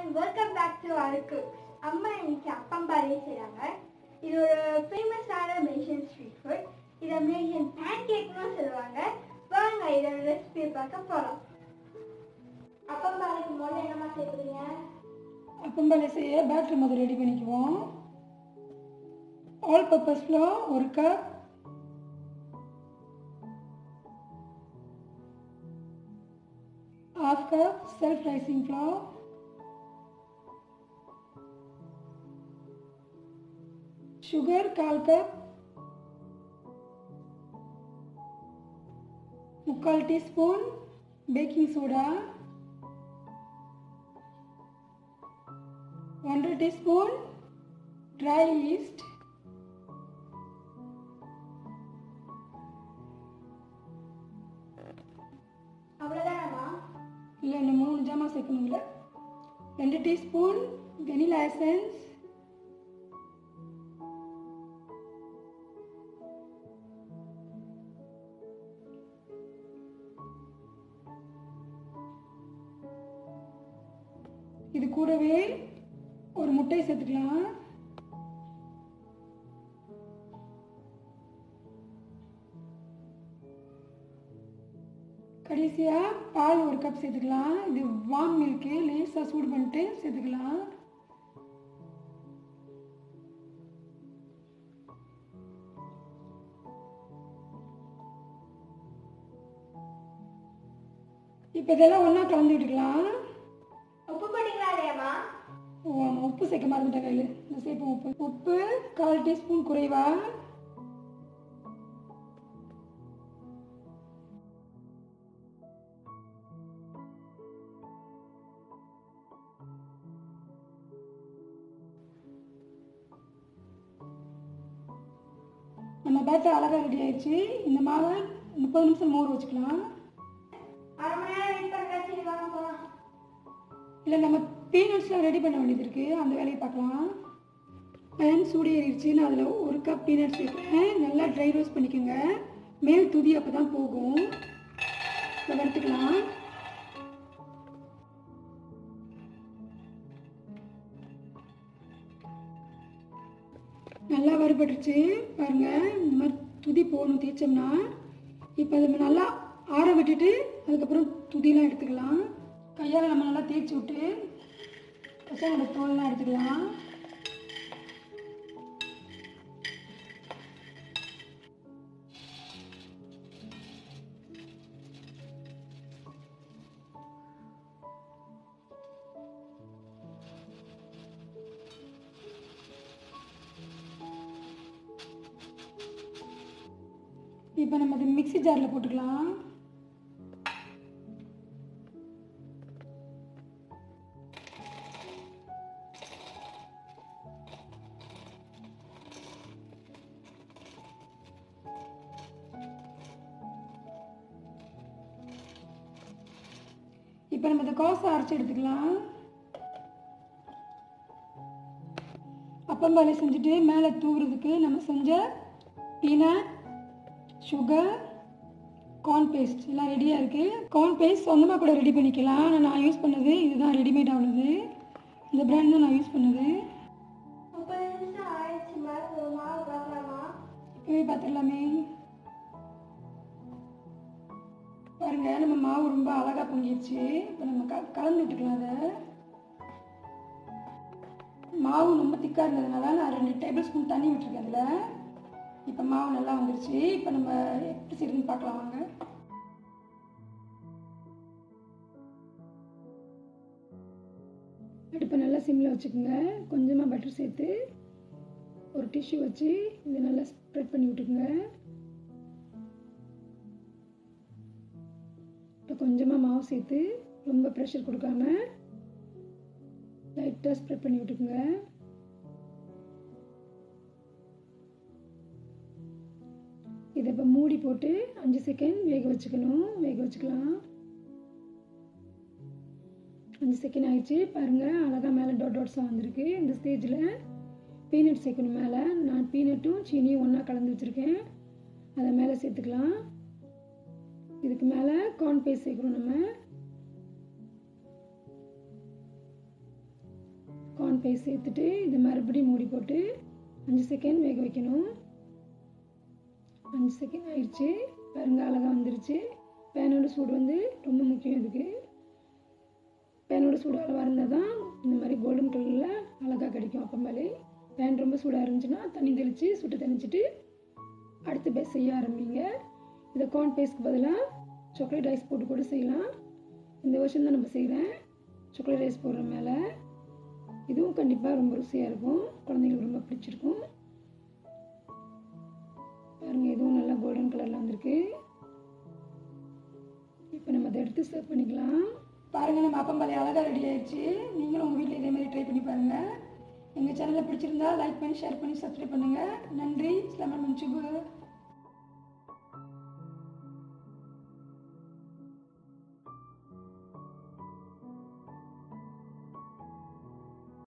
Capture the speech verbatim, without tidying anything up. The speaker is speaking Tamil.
welcome back to Arukku. அம்மா இன்னைக்கு அப்பம்பாரி செய்றாங்க. இது ஒரு ஃபேமஸான மலேசியன் ஸ்ட்ரீட் ஃபுட். இத மலேசியன் பேன்கேக்னு சொல்லுவாங்க. வாங்க இதோட ரெசிபி பார்க்க போறோம். அப்பம்பாரிக்கு முதல்ல என்னமா செய்றீங்க? அப்பம்பாரி செய்ய பேட்டர் முதல்ல ரெடி பண்ணிக்குவோம். ஆல் பர்பஸ் ஃப்ளோர் ஒரு cup, half cup self rising flour, sugar கால் கப், முக்கால் டீஸ்பூன் பேக்கிங் சோடா, ஒன்றரை டீஸ்பூன் ட்ரை ஈஸ்ட், அவ்வளவுதானமா? இல்லை இன்னும் மூணு ஜாமான் சேர்க்கணுங்கள. ரெண்டு டீஸ்பூன் வெனிலா எசன்ஸ், இது கூடவே ஒரு முட்டை சேர்த்துக்கலாம். கடைசியாக பால் ஒரு கப் சேர்த்துக்கலாம். இது வார்ம் மில்க்கு லேசாக சூடு பண்ணிட்டு சேர்த்துக்கலாம். இப்போ இதெல்லாம் ஒன்றா கலந்து விட்டுக்கலாம். உப்பு போட்டீங்களா இல்லையாமா? ஓ ஆமாம், உப்பு சேர்க்க மறந்துட்டேன் கையில். இந்த சேர்ப்போம் உப்பு. உப்பு கால் டீஸ்பூன் குறைவா. நம்ம பேட்டர் அழகாக ரெடி ஆயிடுச்சு. இந்த மாவை முப்பது நிமிஷம் ஊற வச்சுக்கலாம். அரை மணி நேரம் வெயிட் பண்ணுங்க. சரி வாங்க போலாம். இல்லை நம்ம பீனட்ஸ்லாம் ரெடி பண்ண வேண்டியது இருக்குது, அந்த வேலையை பார்க்கலாம். பேன் சூடு ஏறிடுச்சு. நான் அதில் ஒரு கப் பீனட்ஸ் சேர்க்குறேன். நல்லா ட்ரை ரோஸ்ட் பண்ணிக்கோங்க. மேல் துதி அப்போ தான் போகும். இப்போ வறுத்துக்கலாம். நல்லா வறுபட்டுருச்சு பாருங்கள். இந்த மாதிரி துதி போகணும் தேய்ச்சோம்னா. இப்போ அதை நல்லா ஆற விட்டுட்டு அதுக்கப்புறம் துதியெலாம் எடுத்துக்கலாம். கையால் நம்ம நல்லா தேய்ச்சி விட்டு பசங்களோட தோல்லாம் எடுத்துக்கலாம். இப்போ நம்ம அது மிக்ஸி ஜாரில் போட்டுக்கலாம். இப்போ நம்ம இந்த கோஸை அரைச்சி எடுத்துக்கலாம். அப்பம்பாலை செஞ்சுட்டு மேலே தூவுறதுக்கு நம்ம செஞ்ச பீனட், சுகர், கார்ன் பேஸ்ட் எல்லாம் ரெடியாக இருக்குது. கார்ன் பேஸ்ட் சொந்தமாக கூட ரெடி பண்ணிக்கலாம். ஆனால் நான் யூஸ் பண்ணது இதுதான், ரெடிமேட் ஆனது. இந்த பிராண்ட் தான் நான் யூஸ் பண்ணது. முப்பது நிமிஷம் ஆயிடுச்சு. ஒரு மாவு பார்க்கலாமா? இப்போவே பார்த்துடலாமே. பாருங்க, நம்ம மாவு ரொம்ப அழகாக பொங்கிடுச்சு. இப்போ நம்ம க கலந்து விட்டுக்கலாம். அதை மாவு ரொம்ப திக்காக இருந்ததுனால நான் ரெண்டு டேபிள் ஸ்பூன் தண்ணி விட்டுருக்கேன் அதில். இப்போ மாவு நல்லா வந்துருச்சு. இப்போ நம்ம எப்படி செய்யுதுன்னு பார்க்கலாம் வாங்க. அடுப்பை நல்லா சிம்மில் வச்சுக்கோங்க. கொஞ்சமாக பட்டர் சேர்த்து ஒரு டிஷ்யூ வச்சு இதை நல்லா ஸ்ப்ரெட் பண்ணி விட்டுக்குங்க. இப்போ கொஞ்சமாக மாவு சேர்த்து ரொம்ப ப்ரெஷர் கொடுக்காம லைட்டாக ஸ்ப்ரெட் பண்ணி விட்டுக்குங்க. இதை இப்போ மூடி போட்டு அஞ்சு செகண்ட் வேக வச்சுக்கணும். வேக வச்சுக்கலாம். அஞ்சு செகண்ட் ஆயிடுச்சு. பாருங்கள், அழகாக மேலே டாட் டாட்ஸாக வந்திருக்கு. இந்த ஸ்டேஜில் பீனட் சேர்க்கணும். மேலே நான் பீனட்டும் சீனியும் ஒன்றா கலந்து வச்சுருக்கேன். அதை மேலே சேர்த்துக்கலாம். இதுக்கு மேலே கார்ன் பேஸ்ட் சேர்க்குறோம். நம்ம கார்ன் பேஸ்ட் சேர்த்துட்டு இது மறுபடியும் மூடி போட்டு அஞ்சு செகண்ட் வேக வைக்கணும். அஞ்சு செகண்ட் ஆயிடுச்சு பாருங்க, அழகாக வந்துருச்சு. பேனோட சூடு வந்து ரொம்ப முக்கியம். இதுக்கு பேனோட சூடு அளவாக இருந்தால் தான் இந்த மாதிரி கோல்டன் கலரில் அழகாக கிடைக்கும் அப்பம்பாலே. பேன் ரொம்ப சூடாக இருந்துச்சுன்னா தண்ணி தெளித்து சுட்டு தணிச்சிட்டு அடுத்து பேஸ்ட் செய்ய ஆரம்பிங்க. இதை கார்ன் பேஸ்ட்க்கு பதிலாக சாக்லேட் ஐஸ் போட்டு கூட செய்யலாம். இந்த வருஷம் தான் நம்ம செய்கிறேன் சாக்லேட் ஐஸ் போடுற மேலே. இதுவும் கண்டிப்பாக ரொம்ப ருசியாக இருக்கும், குழந்தைங்களுக்கு ரொம்ப பிடிச்சிருக்கும். பாருங்கள், இதுவும் நல்லா கோல்டன் கலரில் வந்திருக்கு. இப்போ நம்ம அதை எடுத்து சர்வ் பண்ணிக்கலாம். பாருங்கள், நம்ம அப்பம்பாலே அழகாக ரெடி ஆயிடுச்சு. நீங்களும் உங்கள் வீட்டில் இதே மாதிரி ட்ரை பண்ணி பாருங்கள். எங்கள் சேனலை பிடிச்சிருந்தா லைக் பண்ணி ஷேர் பண்ணி சப்ஸ்கிரைப் பண்ணுங்கள். நன்றி. ஸ்லமன் மன்சுபு.